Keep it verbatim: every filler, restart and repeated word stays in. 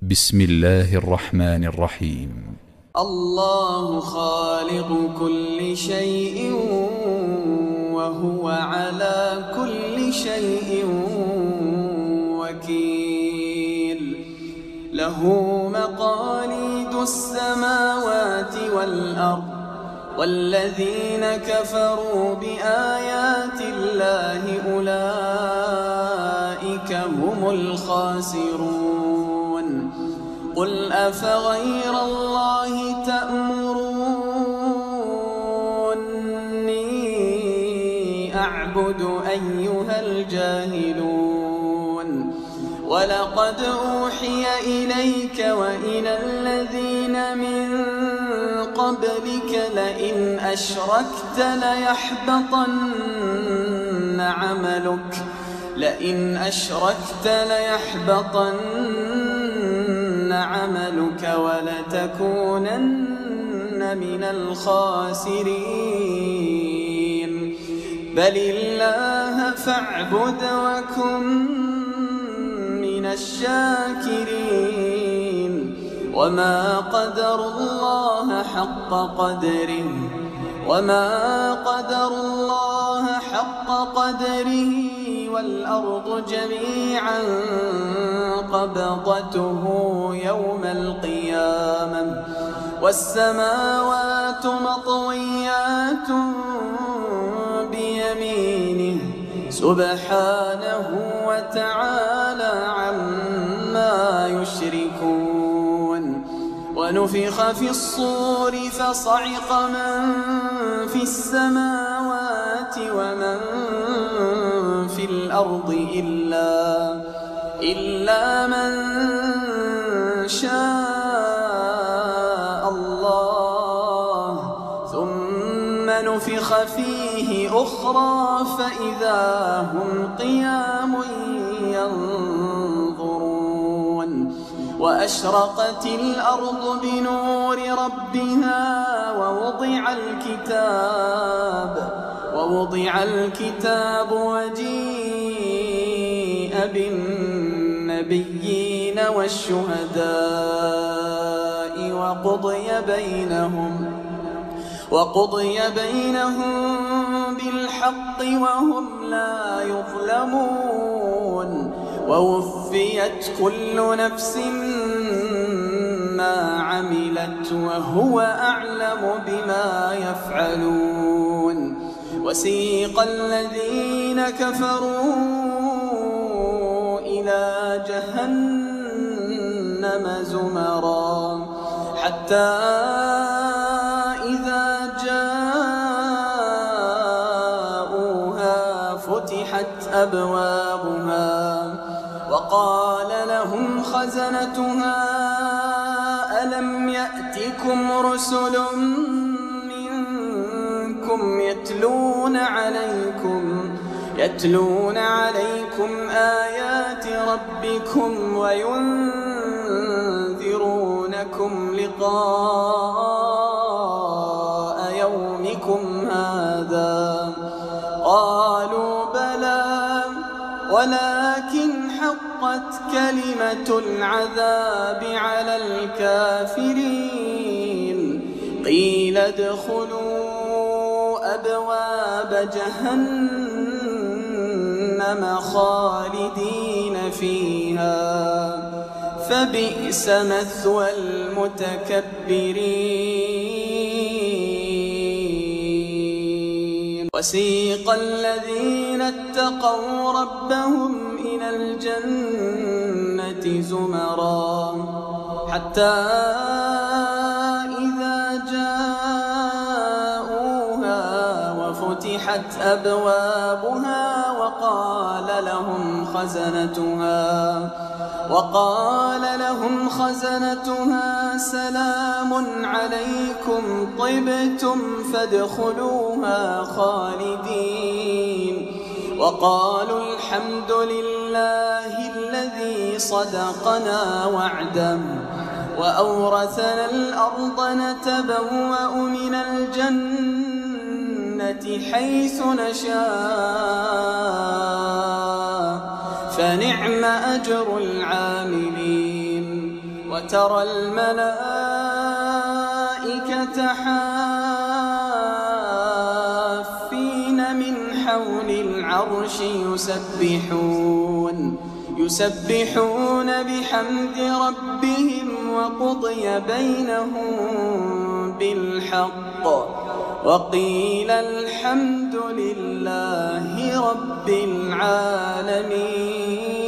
بسم الله الرحمن الرحيم. الله خالق كل شيء وهو على كل شيء وكيل. له مقاليد السماوات والأرض، والذين كفروا بآيات الله أولئك هم الخاسرون. قل أفغير الله تأمروني أعبد أيها الجاهلون؟ ولقد أوحي إليك وإلى الذين من قبلك لئن أشركت ليحبطن عملك لئن أشركت ليحبطن عملك ولتكونن من الخاسرين. بل الله فاعبد وكن من الشاكرين. وما قدر الله حق قدره وما قدر الله حق قدره والأرض جميعا قبضته يوم القيامة والسماوات مطويات بيمينه سبحانه وتعالى عما يشركون. ونفخ في الصور فصعق من في السماوات ومن في الأرض إلا, إلا من شاء الله، ثم نفخ فيه أخرى فإذا هم قيام ينظرون. وأشرقت الأرض بنور ربها ووضع الكتاب ووضع الكتاب وجيء بالنبيين والشهداء وقضي بينهم وقضي بينهم بالحق وهم لا يظلمون. ووفيت كل نفس ما عملت وهو أعلم بما يفعلون. وسيق الذين كفروا إلى جهنم زمرا حتى إذا جاءوها فتحت أبوابها وقال لهم خزنتها ألم يأتكم رسل منكم يتلون عليكم يتلون عليكم آيات ربكم وينذرونكم لقاء يومكم هذا؟ قالوا بلى ولكن حقت كلمة العذاب على الكافرين. قيل ادخلوا أبواب جهنم خالدين فيها فبئس مثوى المتكبرين. وسيق الذين اتقوا ربهم إلى الجنة زمرا حتى إذا جاءوها وفتحت أبوابها وقال لهم خزنتها وقال لهم خزنتها سلام عليكم طبتم فادخلوها خالدين. وقالوا الحمد لله الذي صدقنا وعده وأورثنا الأرض نتبوأ من الجنة حيث نشاء فنعم أجر العاملين. وترى الملائكة حافين من حول العرش يسبحون يسبحون بحمد ربهم وقضي بينهم بالحق وقيل الحمد لله رب العالمين.